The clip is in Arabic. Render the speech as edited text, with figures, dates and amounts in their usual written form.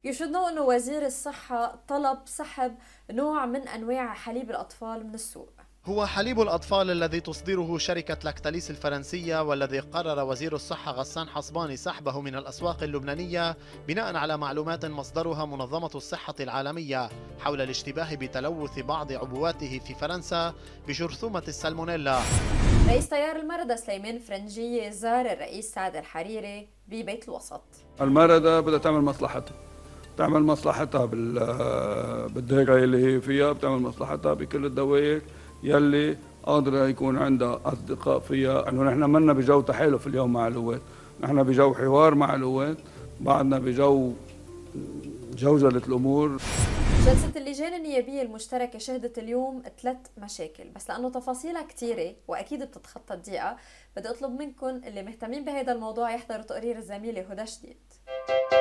يشدوا أنه وزير الصحة طلب سحب نوع من أنواع حليب الأطفال من السوق. هو حليب الأطفال الذي تصدره شركة لاكتاليس الفرنسية، والذي قرر وزير الصحة غسان حصباني سحبه من الأسواق اللبنانية بناء على معلومات مصدرها منظمة الصحة العالمية حول الاشتباه بتلوث بعض عبواته في فرنسا بجرثومة السالمونيلا. رئيس تيار المردة سليمان فرنجية زار الرئيس سعد الحريري ببيت الوسط. المردة بدها تعمل مصلحتها، بتعمل مصلحتها بالدائرة اللي هي فيها، بتعمل مصلحتها بكل الدوائر يلي قادرة يكون عندها أصدقاء فيها. إنه نحن منا بجو تحالف اليوم مع القوات، نحن بجو حوار مع القوات، بعدنا بجو جوجلة الأمور. جلسة اللجان النيابية المشتركة شهدت اليوم 3 مشاكل، بس لأنه تفاصيلها كتيرة وأكيد بتتخطى الدقيقة بدي أطلب منكم اللي مهتمين بهذا الموضوع يحضروا تقرير الزميلة هدى شديد.